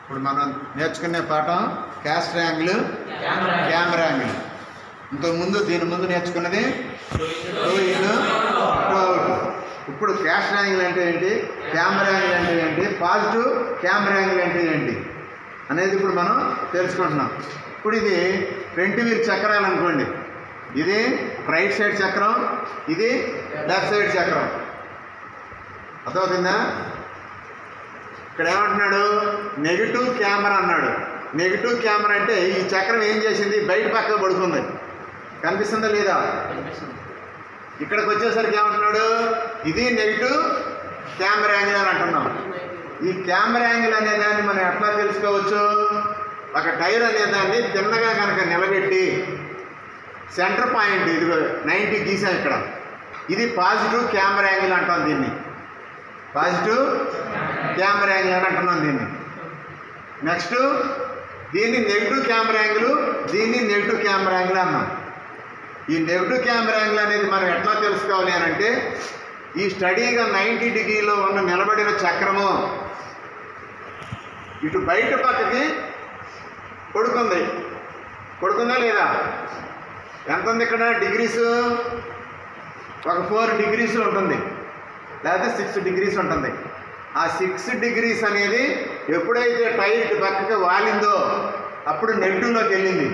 ఇప్పుడు మనం నేర్చుకునే పాఠం క్యాస్ట్ యాంగిల్, కెమెరా యాంగిల్. ఇంతకుముందు దీని ముందు నేర్చుకున్నది టూ ఇన్ టూ అవుట్. ఇప్పుడు క్యాస్ట్ యాంగిల్ అంటే ఏంటి, కెమెరా యాంగిల్ అంటే ఏంటి, పాజిటివ్ కెమెరా యాంగిల్ అంటే ఏంటి అనేది ఇప్పుడు మనం తెలుసుకుంటున్నాం. ఇప్పుడు ఇది ఫ్రంట్ వీల్ చక్రాలు అనుకోండి. ఇది రైట్ సైడ్ చక్రం, ఇది లెఫ్ట్ సైడ్ చక్రం. అర్థమవుతుందా? ఇక్కడ ఏమంటున్నాడు, నెగిటివ్ కెమెరా అన్నాడు. నెగిటివ్ కెమెరా అంటే ఈ చక్రం ఏం చేసింది, బయట పక్కకు పడుకుంది. కనిపిస్తుందా లేదా? ఇక్కడికి వచ్చేసరికి ఏమంటున్నాడు, ఇది నెగిటివ్ కెమెరా యాంగిల్ అని అంటున్నాం. ఈ కెమెరా యాంగిల్ అనే దాన్ని మనం ఎట్లా తెలుసుకోవచ్చు, ఒక టైర్ అనే దాన్ని తిన్నగా కనుక నిలబెట్టి సెంటర్ పాయింట్ ఇది 90 గీసాం ఇక్కడ. ఇది పాజిటివ్ కెమెరా యాంగిల్ అంటాం దీన్ని. పాజిటివ్ కెమెరా యాంగిల్ అని అంటున్నాం దీన్ని. నెక్స్ట్ దీన్ని నెగిటివ్ కెమెరా యాంగిల్, దీన్ని నెగిటివ్ కెమెరా యాంగిల్ అన్నాం. ఈ నెగిటివ్ కెమెరా యాంగిల్ అనేది మనం ఎట్లా తెలుసుకోవాలి అని అంటే, ఈ స్టడీగా 90 డిగ్రీలో ఉన్న నిలబడిన చక్రము ఇటు బయట పక్కకి పడుకుందా లేదా? ఎంత ఉంది ఇక్కడ డిగ్రీస్? ఒక 4 డిగ్రీస్ ఉంటుంది, లేకపోతే 6 డిగ్రీస్ ఉంటుంది. ఆ 6 డిగ్రీస్ అనేది ఎప్పుడైతే టైర్ ఇటు పక్కకి వాలిందో అప్పుడు నెగిటివ్లోకి వెళ్ళింది.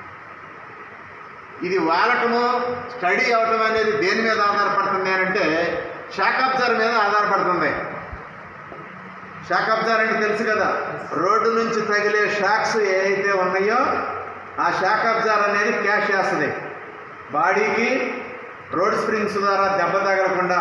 ఇది వాలటము, స్టడీ అవటం అనేది దేని మీద ఆధారపడుతుంది అని అంటే, షాక్ అబ్జర్వర్ మీద ఆధారపడుతుంది. షాక్ అబ్జర్వర్ అంటే తెలుసు కదా, రోడ్డు నుంచి తగిలే షాక్స్ ఏవైతే ఉన్నాయో ఆ షాక్ అబ్జర్వర్ అనేది క్యాష్ చేస్తుంది. బాడీకి రోడ్ స్ప్రింగ్స్ ద్వారా దెబ్బ తగలకుండా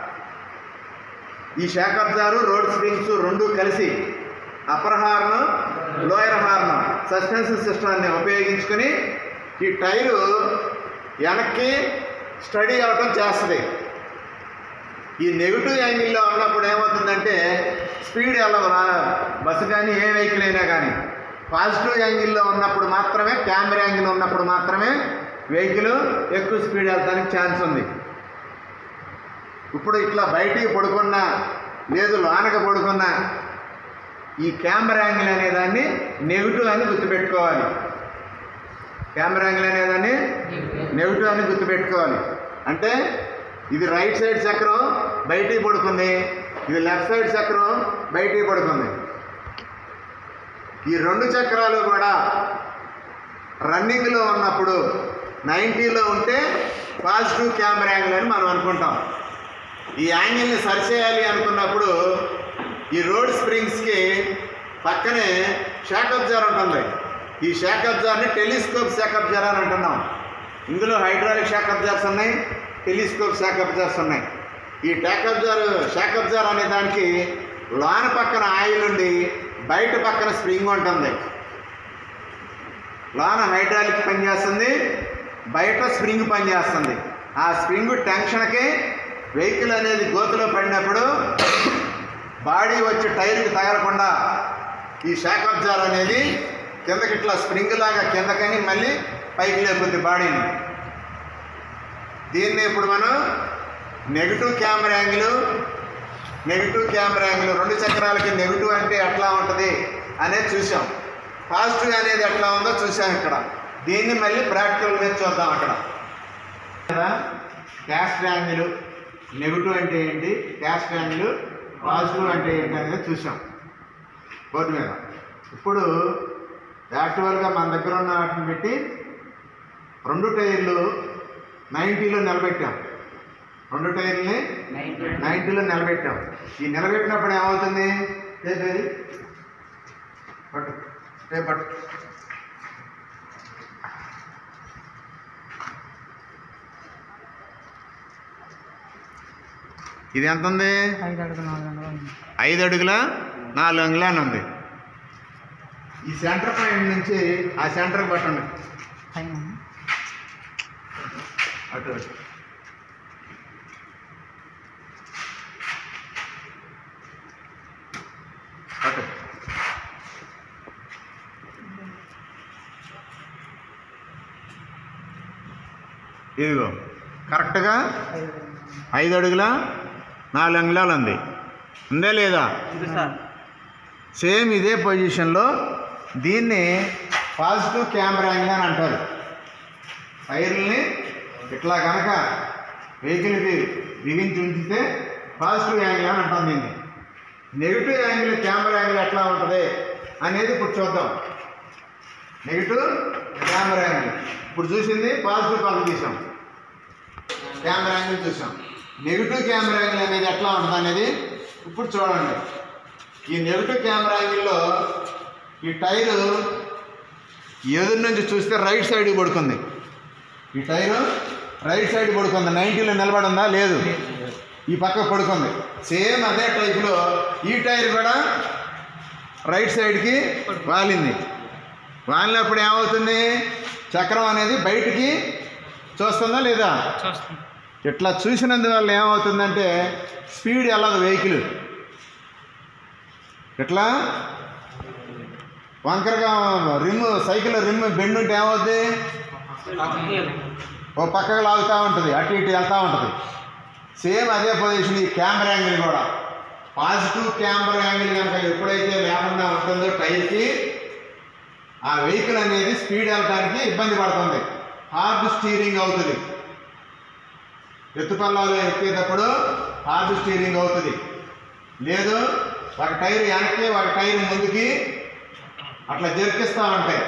ఈ షాక్ అబ్జర్వర్, రోడ్ స్ప్రింగ్స్ రెండు కలిసి upper horn, lower horn suspension సిస్టమ్ని ఉపయోగించుకొని ఈ టైరు వెనక్కి స్టడీ అవటం చేస్తుంది. ఈ నెగిటివ్ యాంగిల్లో ఉన్నప్పుడు ఏమవుతుందంటే స్పీడ్ వెళ్ళదు బస్సు కానీ ఏ వెహికల్ అయినా కానీ. పాజిటివ్ యాంగిల్లో ఉన్నప్పుడు మాత్రమే, కెమెరా యాంగిల్ ఉన్నప్పుడు మాత్రమే వెహికల్ ఎక్కువ స్పీడ్ వెళ్తానికి ఛాన్స్ ఉంది. ఇప్పుడు ఇట్లా బయటికి పడుకున్నా లేదు లోనక పడుకున్నా ఈ కెమెరా యాంగిల్ అనేదాన్ని నెగిటివ్ అని గుర్తుపెట్టుకోవాలి. కెమెరా యాంగిల్ అనేదాన్ని నెగిటివ్ అని గుర్తుపెట్టుకోవాలి. అంటే ఇది రైట్ సైడ్ చక్రం బయటికి పడుకుంది, ఇది లెఫ్ట్ సైడ్ చక్రం బయటికి పడుకుంది. ఈ రెండు చక్రాలు కూడా రన్నింగ్లో ఉన్నప్పుడు 90లో ఉంటే పాజిటివ్ కెమెరా యాంగిల్ అని మనం అనుకుంటాం. ఈ యాంగిల్ని సరిచేయాలి అనుకున్నప్పుడు ఈ రోడ్ స్ప్రింగ్స్కి పక్కనే షాక్ అబ్జర్వర్ ఉంటుంది. ఈ షాక్ అబ్జర్వర్ని టెలిస్కోప్ షాక్ అబ్జర్వర్ అని అంటున్నాం. ఇందులో హైడ్రాలిక్ షాక్ అబ్జర్వర్స్ ఉన్నాయి, టెలిస్కోప్ షాక్ అబ్జర్వర్స్ ఉన్నాయి. ఈ షాక్ అబ్జర్వర్ అనే దానికి లోన పక్కన ఆయిల్ ఉండి బయట పక్కన స్ప్రింగ్ ఉంటుంది. లోన హైడ్రాలిక్ పనిచేస్తుంది, బయట స్ప్రింగ్ పనిచేస్తుంది. ఆ స్ప్రింగ్ టెన్షన్కి వెహికల్ అనేది గోతులో పడినప్పుడు బాడీ వచ్చి టైర్కి తగలకుండా ఈ షాక్ అబ్జర్వర్ అనేది కిందకి ఇట్లా స్ప్రింగ్ లాగా కిందకని మళ్ళీ పైకి లేపుద్ది బాడీని. దీన్ని ఇప్పుడు మనం నెగిటివ్ కెమెరా యాంగిల్, రెండు చక్రాలకి నెగిటివ్ అంటే ఎట్లా ఉంటుంది అనేది చూసాం. పాజిటివ్ అనేది ఎట్లా ఉందో చూసాం ఇక్కడ. దీన్ని మళ్ళీ ప్రాక్టికల్ మీద చూద్దాం. అక్కడ క్యాస్ట్ యాంగిల్ నెగిటివ్ అంటే ఏంటి, క్యాస్ట్ యాంగిల్ పాజిటివ్ అంటే ఏంటి అనేది చూసాం బోర్డు మీద. ఇప్పుడు యాక్చువల్గా మన దగ్గర ఉన్న వాటిని పెట్టి 2 టైర్లు 90లో నిలబెట్టాం. 2 టైర్లని 90లో నిలబెట్టాం. ఈ నిలబెట్టినప్పుడు ఏమవుతుంది, పట్టు ఇది ఎంత ఉంది, 5 అడుగుల 4 అంగుళాలు ఉంది. ఈ సెంటర్ పాయింట్ నుంచి ఆ సెంటర్కి పట్టండి, అటు అటు ఇదిగో కరెక్ట్గా 5 అడుగుల 4 అంగుళాలు ఉంది. ఉందా లేదా? సేమ్ ఇదే పొజిషన్లో దీన్ని పాజిటివ్ కెమెరా యాంగిల్ అని అంటారు. టైర్ని ఇట్లా కనుక వెహికల్కి బిగించి ఉంచితే పాజిటివ్ యాంగిల్ అని అంటాం దీన్ని. నెగిటివ్ యాంగిల్ కెమెరా యాంగిల్ ఎట్లా ఉంటుంది అనేది ఇప్పుడు చూద్దాం. నెగిటివ్ కెమెరా యాంగిల్ ఇప్పుడు చూసింది పాజిటివ్ పక్క తీసాం, కెమెరా యాంగిల్ చూసాం. నెగిటివ్ కెమెరా యాంగిల్ అనేది ఎట్లా ఉంటుంది అనేది ఇప్పుడు చూడండి. ఈ నెగిటివ్ కెమెరా యాంగిల్లో ఈ టైరు ఎదురు నుంచి చూస్తే రైట్ సైడ్కి పడుకుంది. ఈ టైరు రైట్ సైడ్ పడుకుంది. 90లో నిలబడిందా? లేదు, ఈ పక్క పడుకుంది. సేమ్ అదే టైపులో ఈ టైర్ కూడా రైట్ సైడ్కి వాలింది. వాలినప్పుడు ఏమవుతుంది? చక్రం అనేది బయటికి చూస్తుందా లేదా? ఇట్లా చూసినందువల్ల ఏమవుతుందంటే స్పీడ్ వెళ్ళదు వెహికల్. ఇట్లా వంకరగా సైకిల్ రిమ్ బెండ్ ఉంటే ఏమవుద్ది? ఓ పక్కకు లాగుతూ ఉంటుంది, అటు ఇటు వెళ్తూ ఉంటుంది. సేమ్ అదే పొజిషన్ ఈ కెమెరా యాంగిల్ కూడా. పాజిటివ్ కెమెరా యాంగిల్ కనుక ఎప్పుడైతే లేకుండా ఉంటుందో టైర్కి, ఆ వెహికల్ అనేది స్పీడ్ వెళ్ళడానికి ఇబ్బంది పడుతుంది, హార్డ్ స్టీరింగ్ అవుతుంది. ఎత్తుపల్లాలు ఎక్కేటప్పుడు హార్డ్ స్టీరింగ్ అవుతుంది. లేదు ఒక టైర్ వెనక్కి ఒక టైర్ ముందుకి అట్లా జరిపిస్తూ ఉంటాయి.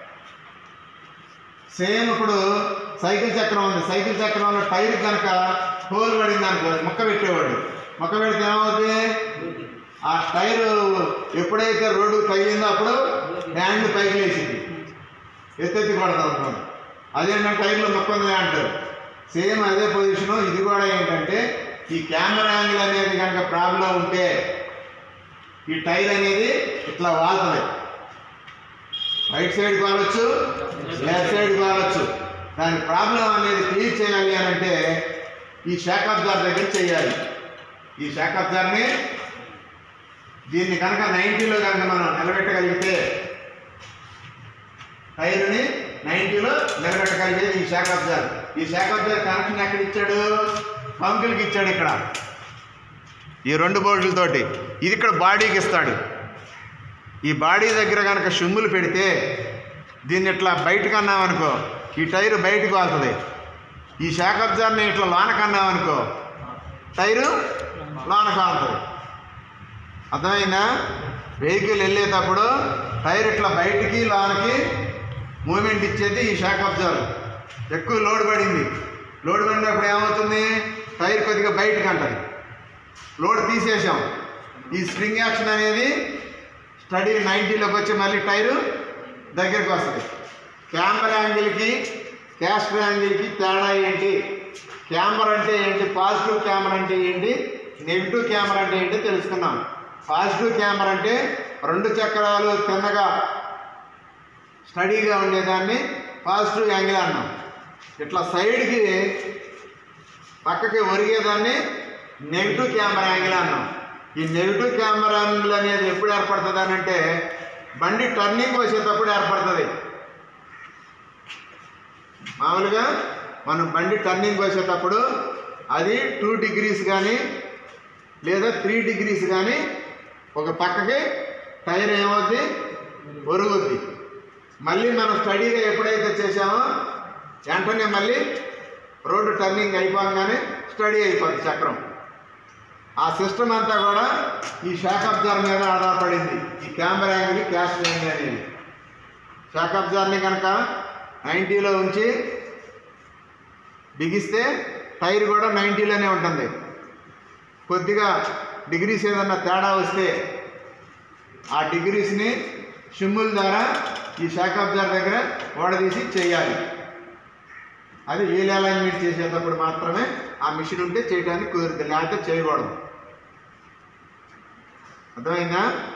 సేమ్ ఇప్పుడు సైకిల్ చక్రం ఉంది. సైకిల్ చక్రంలో టైర్ కనుక హోల్ పడింది అనుకో, మొక్క పెట్టేవాడు. మొక్క పెడితే ఏమవుతుంది? ఆ టైరు ఎప్పుడైతే రోడ్డు తగిలిందో అప్పుడు హ్యాండ్ పైకి లేచింది, ఎత్తెత్తి పడతాం అనుకోండి. అదేంటంటే టైర్లో మొక్క ఉంది అంటారు. సేమ్ అదే పొజిషను ఇది కూడా. ఏంటంటే ఈ కెమెరా యాంగిల్ అనేది కనుక ప్రాబ్లం ఉంటే ఈ టైర్ అనేది ఇట్లా వాళ్తుంది. రైట్ సైడ్కి వాలవచ్చు, లెఫ్ట్ సైడ్కి వాలవచ్చు. దాని ప్రాబ్లం అనేది క్లియర్ చేయాలి అని అంటే ఈ షాక్ అబ్జార్ దగ్గర చేయాలి. ఈ షాక్ అబ్జార్ని దీన్ని కనుక 90లో కనుక మనం నిలబెట్టగలిగితే, టైర్ని 90లో నిలబెట్టగలిగేది ఈ షాక్ అబ్జార్. ఈ షాక్ అబ్జార్ కనెక్షన్ ఎక్కడ ఇచ్చాడు? పంకులకి ఇచ్చాడు. ఇక్కడ ఈ 2 బోల్ట్లతోటి ఇది ఇక్కడ బాడీకి ఇస్తాడు. ఈ బాడీ దగ్గర కనుక షుమ్ములు పెడితే దీన్ని ఇట్లా బయటకు అన్నామనుకో ఈ టైరు బయటకు వాళ్తుంది. ఈ షాక్ అబ్జార్ని ఇట్లా లోనకు అన్నామనుకో టైరు లోనకు వాళ్తుంది. అర్థమైందా? వెహికల్ వెళ్ళేటప్పుడు టైర్ ఇట్లా బయటికి లోనకి మూమెంట్ ఇచ్చేది ఈ షాక్ అబ్జార్. ఎక్కువ లోడ్ పడింది, లోడ్ పడినప్పుడు ఏమవుతుంది? టైర్ కొద్దిగా బయటకు అంటుంది. లోడ్ తీసేసాం, ఈ స్ప్రింగ్ యాక్షన్ అనేది స్టడీ 90లోకి వచ్చి మళ్ళీ టైరు దగ్గరికి వస్తుంది. కెమెరా యాంగిల్కి క్యాస్టర్ యాంగిల్కి తేడా ఏంటి? కెమెరా అంటే ఏంటి? పాజిటివ్ కెమెరా అంటే ఏంటి? నెగిటివ్ కెమెరా అంటే ఏంటి తెలుసుకున్నాం. పాజిటివ్ కెమెరా అంటే 2 చక్రాలు తిన్నగా స్టడీగా ఉండేదాన్ని పాజిటివ్ యాంగిల్ అన్నాం. ఇట్లా సైడ్కి పక్కకి ఒరిగేదాన్ని నెగిటివ్ కెమెరా యాంగిల్ అన్నాం. ఈ నెగిటివ్ కెమెరా యాంగిల్ అనేది ఎప్పుడు ఏర్పడుతుంది అని అంటే బండి టర్నింగ్ వచ్చేటప్పుడు ఏర్పడుతుంది. మామూలుగా మనం బండి టర్నింగ్ వచ్చేటప్పుడు అది 2 degrees కానీ లేదా 3 degrees కానీ ఒక పక్కకి టైర్ ఏమవుద్ది? ఒరుగుద్ది. మళ్ళీ మనం స్టడీగా ఎప్పుడైతే చేసామో వెంటనే మళ్ళీ రోడ్డు టర్నింగ్ అయిపోగానే స్టడీ అయిపోద్ది చక్రం. ఆ సిస్టమ్ అంతా కూడా ఈ షాక్ అబ్జార్ మీద ఆధారపడింది. ఈ కెమెరా యాంగిల్, క్యాస్టర్ యాంగిల్ అనేది. షాక్ అబ్జార్ని కనుక 90లో ఉంచి బిగిస్తే టైర్ కూడా 90లోనే ఉంటుంది. కొద్దిగా డిగ్రీస్ ఏదన్నా తేడా వస్తే ఆ డిగ్రీస్ని షిమ్ముల ద్వారా ఈ షాక్ అబ్జార్ దగ్గర ఓడదీసి చేయాలి. అది వీల్ అలైన్మెంట్ చేసేటప్పుడు మాత్రమే ఆ మిషన్ ఉంటే చేయడానికి కుదురుతుంది, లేకపోతే చేయకూడదు. అర్థమైందా?